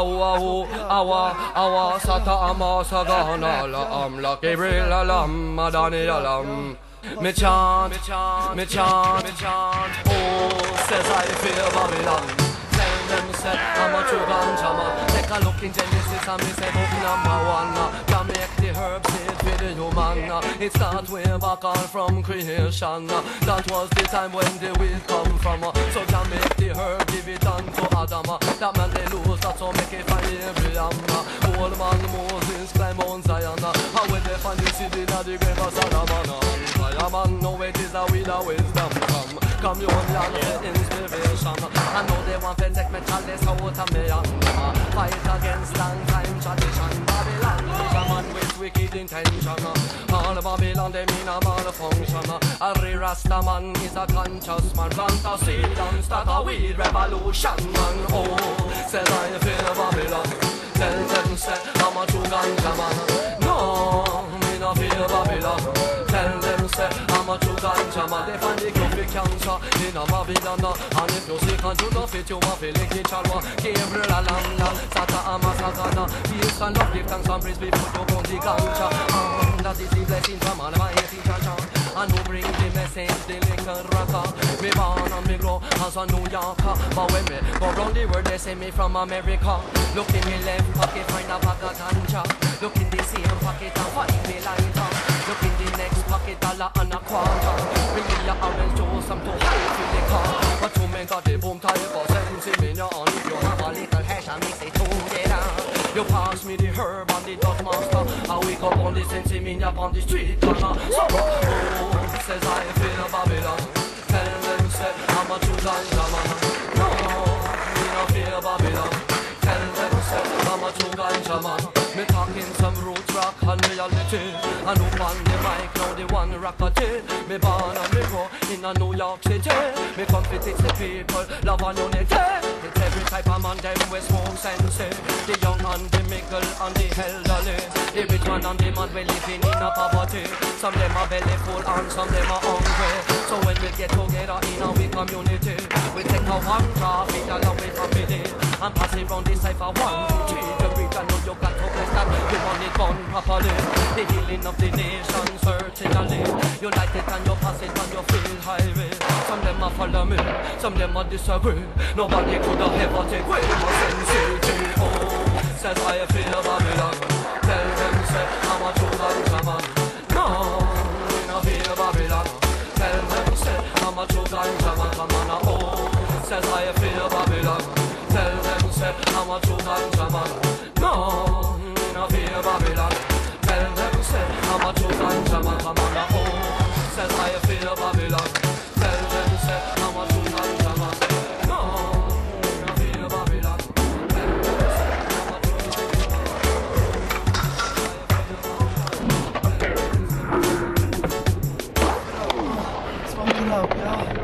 awa sata ama sagana la la Gabriel alam madani alam. Me chant, oh, says I feel Babylon. Tell them say I'm a true ganja. Take a look in Genesis and me say book number one. Can make the herbs hit with the human. It starts way back on from creation. That was the time when the weed come from. So can make the herb give it unto Adam. That man they lose, that's how make it find every old man Moses climb Mount Zion. How when they find the city now the grave of Solomon. Man, know it is a weed of wisdom from communion, inspiration. I know they want to take me chalice out of me and fight against long time tradition. Babylon is a man with wicked intention. All Babylon, they mean a malfunction. A Rasta man is a conscious man. Plant a seed and start a weed revolution, man. Oh, says I feel Babylon. Tell them say I'm a true ganja man. No, me no feel Babylon. Tell them say I'm a true ganja man. They find the cure for cancer in a Babylon. And if you sick and you don't fit, you want to lick it chalwa. Gabriel alamna, Sata amasagana. Peace and love, give thanks and praise before you go the ganja. That is the blessing from all my 18 church. And who bring the message, the liquor rocker. Me born and me grow as a New Yorker. But when me go round the world, they say me from America. Look in me left pocket, find a bag of ganja. Look in the same pocket and find me lighter. Look in the next pocket, $1 and a quarter. Bring me your orange juice, I'm too high to the car. But you men got the boom type of sense in your on. If you have a little hash and mix it together. You pass me the herb and the dog master. I wake up on the sense in me up on the street corner. So, oh, says I feel Babylon. Tell them say I'm a true ganja man. No, me no feel Babylon. Tell them say I'm a true ganja man. Me talking some roots rock and reality. And who on the mic now the one rockety. Me born and me grow in a New York City. Me come to teach the people love and unity. It's every type of man them we smoke sense. The young and the middle and the elderly. The rich man and the man we living in a poverty. Some them are belly full and some them are hungry. So when we get together in our community, we take a one drop it along with family and pass it round the cipher 1, 2, 3. The rich and know you got to bless that. We want it done properly. The healing of the nation certainly. You like it and you pass it and you feel highway. Some them are follow me, some them are disagree. Nobody could have ever take away my sensitivity. Oh, says I feel Babylon. Tell them say I'm a true ganja man. No, we no feel Babylon. Tell them say I'm a true ganja man. Come on, oh, says I feel Babylon. Tell them say I'm a true ganja man. No, we no feel Babylon. Tell them say I'm a true ganja man. Come on, oh, says I feel Babylon. Tell them say I'm a true ganja man. No, we no feel Babylon. Tell them say I'm a true ganja man. It's fucking up, yeah.